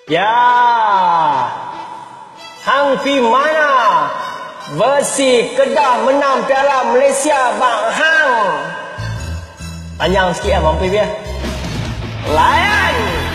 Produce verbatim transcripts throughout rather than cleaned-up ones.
Ya, hang pi mana versi Kedah menang Piala Malaysia bang hang. Panjang sikit lah bang Pip ya. Layan.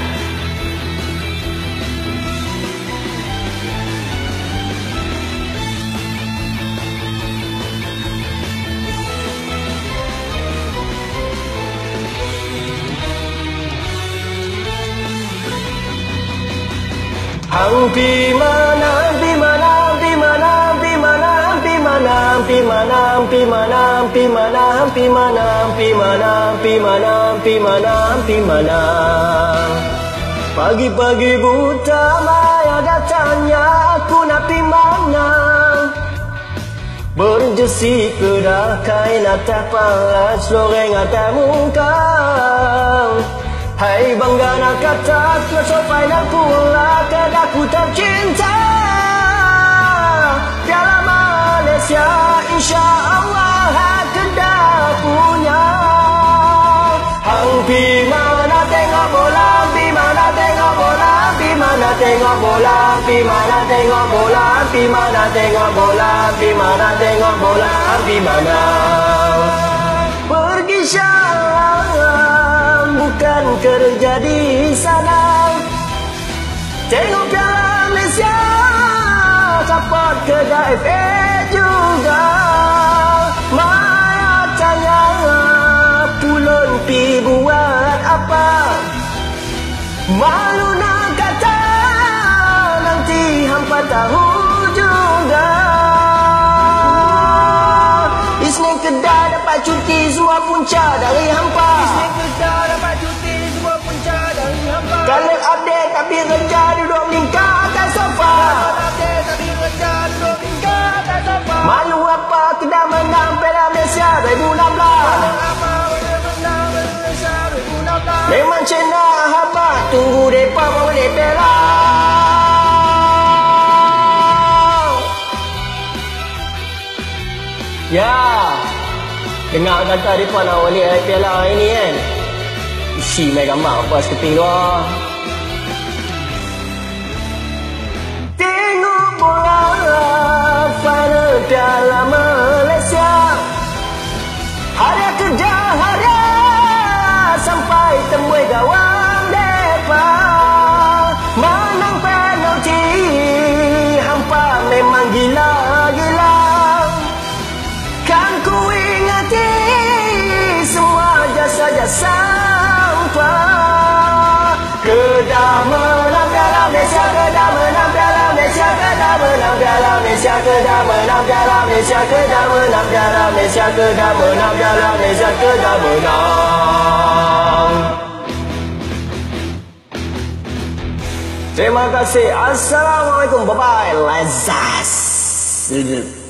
Hang pi mana, pi mana, pi mana, pi mana, pi mana, pi mana, pi mana, pi mana, pi mana, pi mana, pi mana, pi mana, pi mana. Pagi-pagi buta maya datanya aku nak pi mana. Berjesi Kedah kain atas paras loreng atas muka. Hai bangga nak kata nak sopai nak pula Kedah ku tercinta. Piala Malaysia insya Allah Kedah punya. Hang pi mana tengok bola, pi mana tengok bola, pi mana tengok bola, pi mana tengok bola, pi mana tengok bola, pi mana tengok bola, pi mana. Pergi Syam bukan kerja di sana. Tengok Piala Malaysia, support Kedah F A juga. Maya tanya pulun pi buat apa? Malu nak kata nanti hampa tahu juga. Isnin Kedah dapat cuti semua punca dari hampa. Isnin Kedah dapat cuti semua punca dari hampa. Kalau update tapi kerja duduk lingkar atas sofa. Kalau update tapi kerja duduk lingkar atas sofa. Malu apa Kedah menang Piala Malaysia dua ribu enam belas. Malu apa Kedah menang Piala Malaysia dua ribu enam belas. Memang China habat tunggu depa boleh Piala. Ya, dengar kata mereka nak balik Piala hari ni kan. Isi main gambar apa sekeping tu. Tengok bola final Piala Malaysia. Hari Kedah hari sampai temui gawang depa. Menang penalti hampa memang gila-gila. Kan ku ingati semua jasa-jasa hampa. Kedah menang Piala Malaysia, Kedah menang Piala Malaysia, Kedah menang Piala Malaysia, Kedah menang Piala Malaysia, Kedah menang Piala Malaysia, Kedah menang Piala Malaysia, Kedah menang. Terima kasih. Assalamualaikum. Bye bye. Lazas.